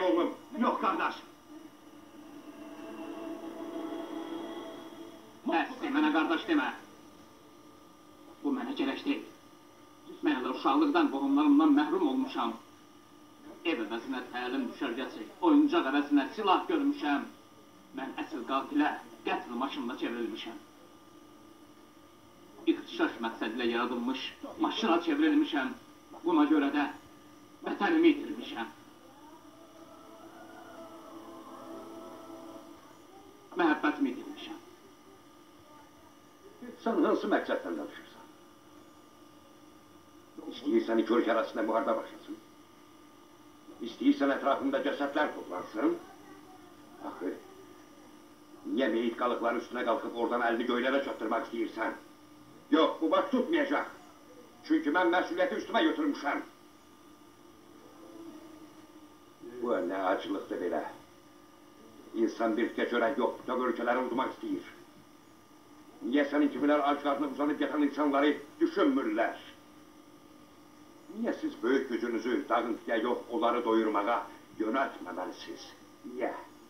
oğlum. Yox, qardaş. Əsli, mənə qardaş demə. Bu mənə gərək deyil. Mən elə uşaqlıqdan, qohumlarımdan məhrum olmuşam. Ev əvəzinə təlim düşərgəsi, oyuncaq əvəzinə silah görmüşəm. Mən əsl qatilə, qətl maşınına çevrilmişəm. İxtişaş məqsədilə yaradılmış maşına çevrilmişəm. Buna görə də vətənimi itirmişəm. Məhəbbətimi itirmişəm. Sən hansı məqsəddən danışırsan? İstəyirsən iki ölkə arasında müharibə başlasın. İstəyirsən ətrafında cəsədlər toplansın. Axı, niyə meyit qalıqları üstünə qalxıb oradan əlini göylərə çatdırmaq istəyirsən? Yox, bu baş tutmayacaq. Çünki mən məsuliyyəti üstümə götürmüşəm. Bu nə acılıqdır belə. İnsan bir keçörək yox, bütün ölkələri udmaq istəyir. Niyə sənin kimilər ac qarnına uzanıb yatan insanları düşünmürlər? Niyə siz böyük gücünüzü dağıntıya yox, onları doyurmağa yönəltməməlisiniz? Niyə?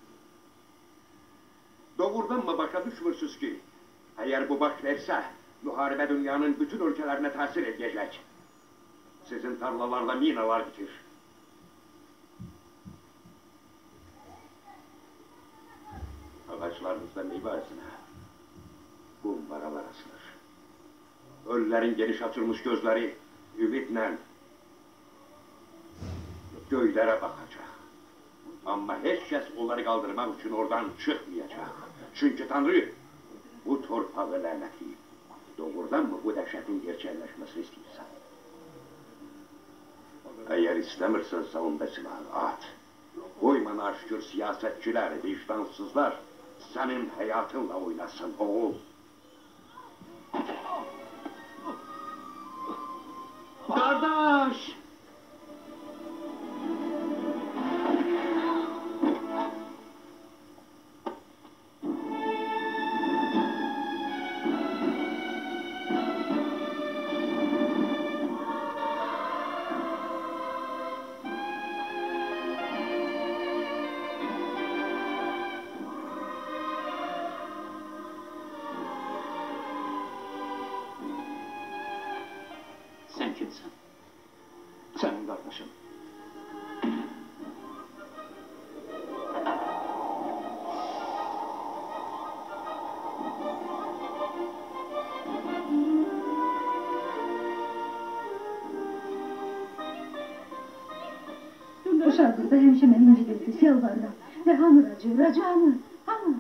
Doğrudan mı başa düşmürsünüz ki, əgər bu baş versə, müharibə dünyanın bütün ölkələrinə təsir edəcək. Sizin tarlalarda minalar bitir. Ağaçlarınızda meyvə arasına, qumbaralar asılır. Ölülərin geniş açılmış gözləri ümidlə göylərə baxacaq. Amma heç kəs onları qaldırmaq üçün oradan çıxmayacaq. Çünki Tanrı bu torpağı lənətləyib. Doğrudan mı bu dəhşətin gerçəkləşməsini istəyirsən? Əgər istəmirsənsə onda silahı at. Qoyma naşükür siyasətçilər, vicdansızlar sənin həyatınla oynasın, oğul. Qardaş! Sən kimsən? Sənin qardaşın. Uşaqlıqda həmişə məni incidirdi, yalvarıram. Və hanı Racı, hanı?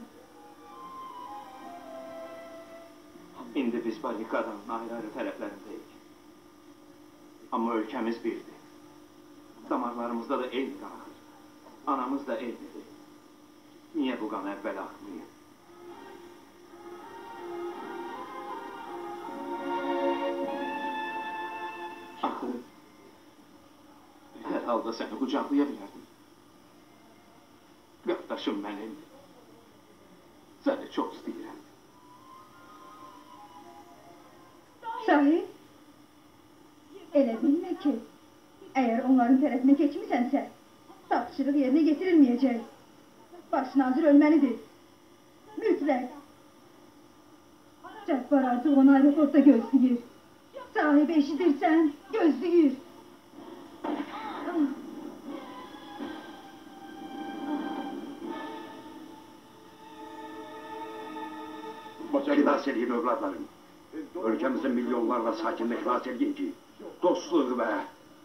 İndi biz barrikadanın ayrı-ayrı tərəflərindəyik. Amma ölkəmiz birdir. Damarlarımızda da eyni qan axır. Anamız da eynidir. Niyə bu qan əvvəl axmayıb? Axı, hər halda səni qucaqlaya bilərdim. Qardaşım mənim. Səni çox istəyirəm. Sahi? Elə bilmə ki, əgər onların tərəfinə keçmisənsə, tapşırıq yerinə getirilməyəcək. Baş nazir ölməlidir. Mütləq. Cəbbər artıq onu aeroportda gözləyir. Sahibi eşidirsən, gözləyir. Xilas edin övladlarım. Ölkəmizin milyonlarla sakinlə xilas edin ki, dostluq və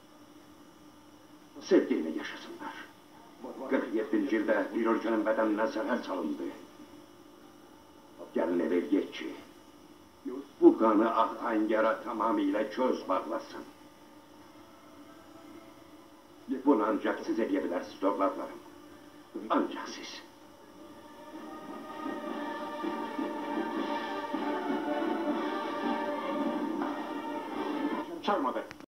sevgi ilə yaşasınlar. 47-ci ildə bir ölkənin bədəninə zərər salındı. Gəlin evə eləyək ki, bu qanı axan yara tamamilə göz bağlasın. Bunu ancaq siz edə bilərsiniz, övladlarım. Ancaq siz. Çarmada.